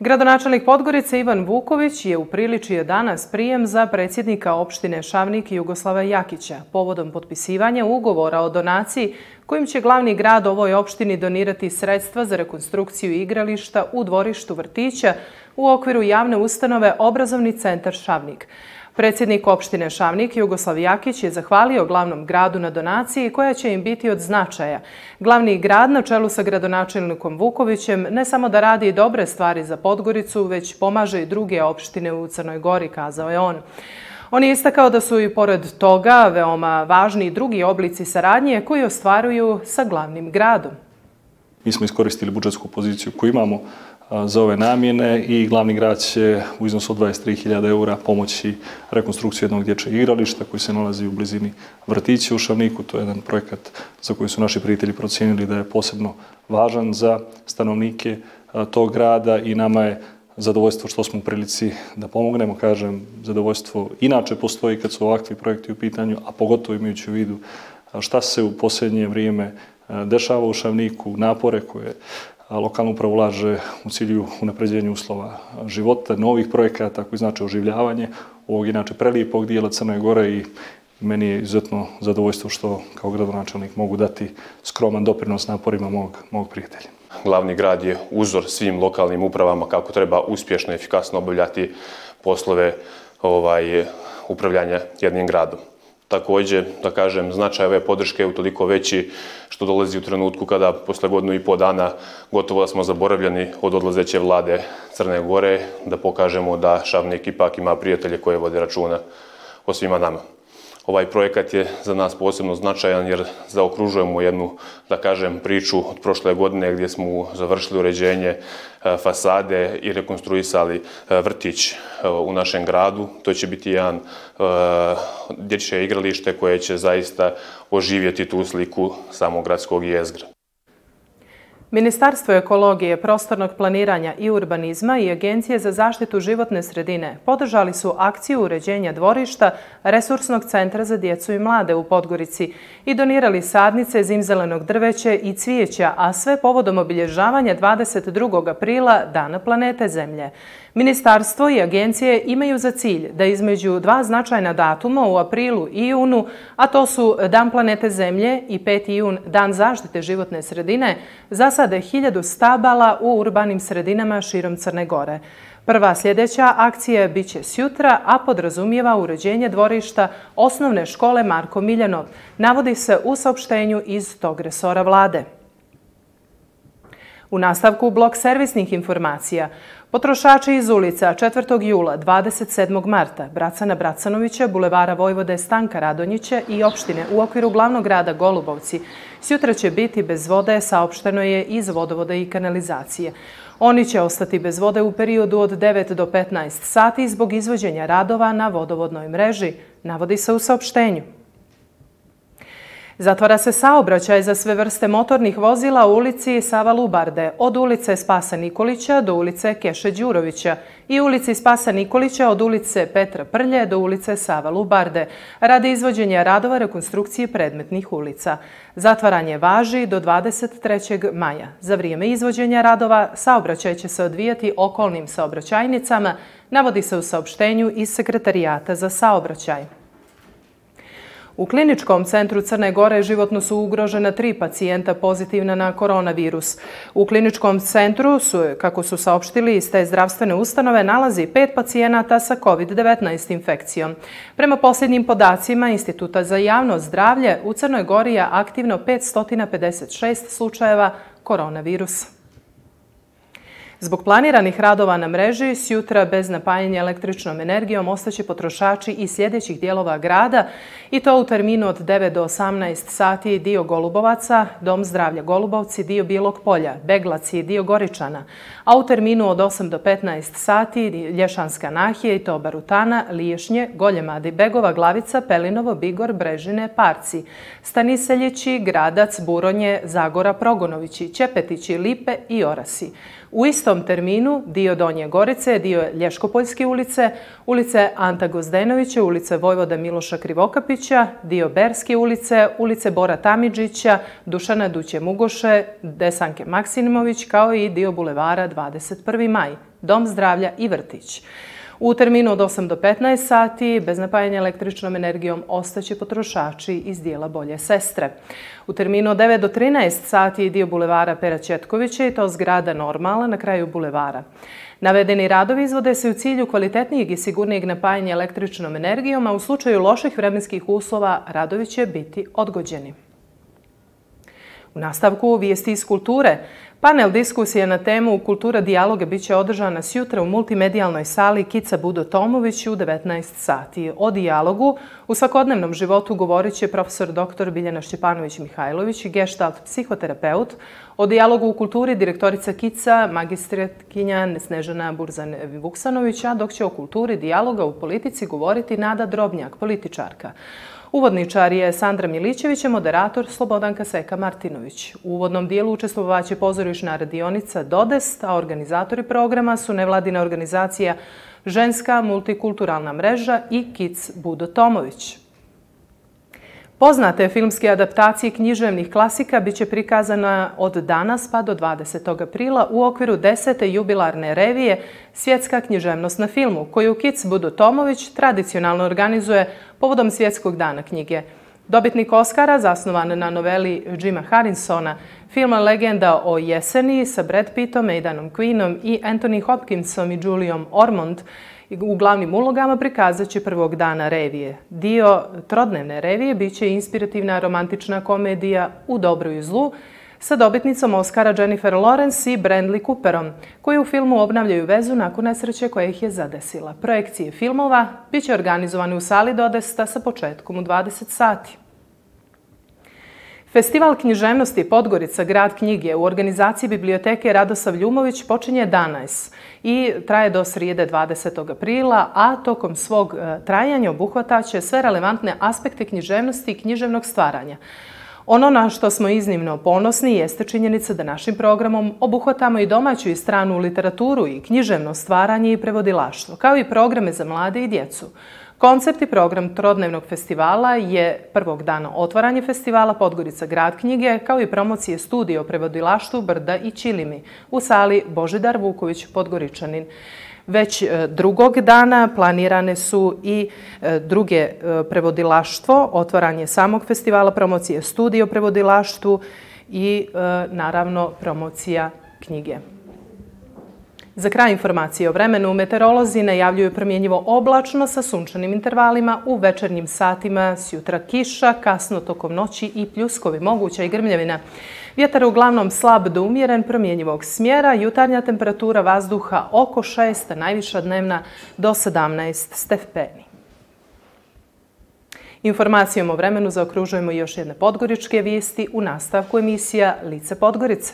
Gradonačelnik Podgorice Ivan Vuković je upriličio danas prijem za predsjednika opštine Šavnik Jugoslava Jakića povodom potpisivanja ugovora o donaciji kojim će glavni grad ovoj opštini donirati sredstva za rekonstrukciju igrališta u dvorištu vrtića u okviru javne ustanove Obrazovni centar Šavnik. Predsjednik opštine Šavnik Jugoslav Jakić je zahvalio glavnom gradu na donaciji koja će im biti od značaja. Glavni grad na čelu sa gradonačelnikom Vukovićem ne samo da radi dobre stvari za Podgoricu, već pomaže i druge opštine u Crnoj Gori, kazao je on. On je istakao da su i pored toga veoma važni i drugi oblici saradnje koji ostvaruju sa glavnim gradom. Mi smo iskoristili budžetsku poziciju koju imamo za ove namjene i glavni grad će u iznosu od 23.000 eura pomoći rekonstrukciju jednog dječjeg igrališta koji se nalazi u blizini vrtića u Šavniku. To je jedan projekat za koji su naši prijatelji procijenili da je posebno važan za stanovnike tog grada i nama je zadovoljstvo što smo u prilici da pomognemo. Kažem, zadovoljstvo inače postoji kad su ovakvi projekti u pitanju, a pogotovo imajući u vidu šta se u posljednje vrijeme dešava u Šavniku, napore koje lokalna uprava ulaže u cilju unapređenja uslova života, novih projekata koji znače oživljavanje ovog inače prelijepog dijela Crne Gore i meni je izuzetno zadovoljstvo što kao gradonačelnik mogu dati skroman doprinos naporima mog prijatelja. Glavni grad je uzor svim lokalnim upravama kako treba uspješno i efikasno obavljati poslove upravljanja jednim gradom. Također, da kažem, značaj ove podrške je utoliko veći što dolazi u trenutku kada posle godinu i pol dana gotovo da smo zaboravljeni od odlazeće vlade Crne Gore, da pokažemo da Šavnik ipak ima prijatelje koje vode računa o svima nama. Ovaj projekat je za nas posebno značajan jer zaokružujemo jednu, da kažem, priču od prošle godine gdje smo završili uređenje fasade i rekonstruisali vrtić u našem gradu. To će biti jedan dječje igralište koje će zaista oživjeti tu sliku samog gradskog jezgra. Ministarstvo ekologije, prostornog planiranja i urbanizma i Agencije za zaštitu životne sredine podržali su akciju uređenja dvorišta Resursnog centra za djecu i mlade u Podgorici i donirali sadnice, zimzelenog drveća i cvijeća, a sve povodom obilježavanja 22. aprila Dana planete Zemlje. Ministarstvo i agencije imaju za cilj da između dva značajna datuma u aprilu i junu, a to su Dan planete Zemlje i 5. jun, Dan zaštite životne sredine, zasade 1000 stabala u urbanim sredinama širom Crne Gore. Prva sljedeća akcija biće sjutra, a podrazumijeva uređenje dvorišta Osnovne škole Marko Miljanov, navodi se u saopštenju iz tog resora vlade. U nastavku blok servisnih informacija. Potrošači iz ulica 4. jula, 27. marta, Bracana Bracanovića, Bulevara Vojvode Stanka Radonjića i opštine u okviru glavnog grada Golubovci sjutra će biti bez vode, saopšteno je iz vodovoda i kanalizacije. Oni će ostati bez vode u periodu od 9 do 15 sati zbog izvođenja radova na vodovodnoj mreži, navodi se u saopštenju. Zatvara se saobraćaj za sve vrste motornih vozila u ulici Sava Lubarde, od ulice Spasa Nikolića do ulice Keše Đurovića i ulici Spasa Nikolića od ulice Petra Prlje do ulice Sava Lubarde, radi izvođenja radova rekonstrukcije predmetnih ulica. Zatvaranje važi do 23. maja. Za vrijeme izvođenja radova saobraćaj će se odvijati okolnim saobraćajnicama, navodi se u saopštenju iz Sekretarijata za saobraćaj. U Kliničkom centru Crne Gore životno su ugrožena 3 pacijenta pozitivna na koronavirus. U Kliničkom centru kako su saopštili iz te zdravstvene ustanove, nalazi 5 pacijenata sa COVID-19 infekcijom. Prema posljednjim podacima Instituta za javno zdravlje, u Crnoj Gori je aktivno 556 slučajeva koronavirusa. Zbog planiranih radova na mreži, sjutra bez napajanja električnom energijom ostaće potrošači iz sljedećih dijelova grada i to u terminu od 9 do 18 sati dio Golubovaca, Dom zdravlja Golubovci, dio Bijelog polja, Beglaci i dio Goričana, a u terminu od 8 do 15 sati Lješanska Nahija i to Barutana, Liješnje, Goljemadi, Begova, Glavica, Pelinovo, Bigor, Brežine, Parci, Staniseljići, Gradac, Buronje, Zagora, Progonovići, Ćepetići, Lipe i Orasi. U istom terminu dio Donje Gorice, dio Lješkopoljske ulice, ulice Anta Gozdenovića, ulice Vojvoda Miloša Krivokapića, dio Berske ulice, ulice Bora Tamidžića, Dušana Duće Mugoše, Desanke Maksinimović, kao i dio bulevara 21. maj. dom zdravlja i vrtić. U terminu od 8 do 15 sati, bez napajanja električnom energijom, ostaće potrošači iz dijela Bolje Sestre. U terminu od 9 do 13 sati je dio bulevara Pera Ćetkovića i to zgrada Normala na kraju bulevara. Navedeni radovi izvode se u cilju kvalitetnijeg i sigurnijeg napajanja električnom energijom, a u slučaju loših vremenskih uslova radovi će biti odgođeni. U nastavku vijesti iz kulture. Panel diskusije na temu Kultura dijaloga biće održana sjutra u multimedijalnoj sali Kica Budo Tomović u 19 sati. O dijalogu u svakodnevnom životu govorit će profesor dr. Biljana Šćepanović-Mihajlović, gestalt psihoterapeut. O dijalogu u kulturi direktorica Kica, magistratkinja Snežana Burzan-Vuksanović, a dok će o kulturi dijaloga u politici govoriti Nada Drobnjak, političarka. Uvodničar je Sandra Milićević, a moderator Slobodanka Seka-Martinović. U uvodnom dijelu učestvovaće pozorišna radionica Dodest, a organizatori programa su nevladina organizacija Ženska multikulturalna mreža i Kic Budo Tomović. Poznate filmske adaptacije književnih klasika biće prikazana od danas pa do 20. aprila u okviru 10. jubilarne revije Svjetska književnost na filmu, koju Kic Budo Tomović tradicionalno organizuje povodom Svjetskog dana knjige. Dobitnik Oscara, zasnovan na noveli Jima Harrisona, filma Legenda o jeseni sa Brad Pittom, Aidanom Queenom i Anthony Hopkinsom i Juliom Ormond, u glavnim ulogama prikazat će prvog dana revije. Dio trodnevne revije bit će inspirativna romantična komedija U dobru i zlu sa dobitnicom Oscara Jennifer Lawrence i Bradley Cooperom, koji u filmu obnavljaju vezu nakon nesreće koja ih je zadesila. Projekcije filmova bit će organizovane u sali Dodesta sa početkom u 20 sati. Festival književnosti Podgorica, grad knjige, u organizaciji biblioteke Radosav Ljumović počinje danas i traje do srijede 20. aprila, a tokom svog trajanja obuhvataće sve relevantne aspekte književnosti i književnog stvaranja. Ono na što smo iznimno ponosni jeste činjenica da našim programom obuhvatamo i domaću i stranu literaturu i književno stvaranje i prevodilaštvo, kao i programe za mlade i djecu. Koncept i program trodnevnog festivala je prvog dana otvaranje festivala Podgorica, grad knjige, kao i promocije studija o prevodilaštvu Brda i Ćilimi u sali Božidar Vuković, Podgoričanin. Već drugog dana planirane su i druge prevodilaštvo, otvaranje samog festivala, promocije studija o prevodilaštvu i naravno promocija knjige. Za kraj informacije o vremenu, meteorolozi najavljuju promjenjivo oblačno sa sunčanim intervalima, u večernjim satima sjutra kiša, kasno tokom noći i pljuskovi, moguća i grmljavina. Vjetar uglavnom slab do umjeren, promjenjivog smjera, jutarnja temperatura vazduha oko 6, a najviša dnevna do 17 stepeni. Informacijom o vremenu zaokružujemo još jedne podgoričke vijesti u nastavku emisija Lice Podgorice.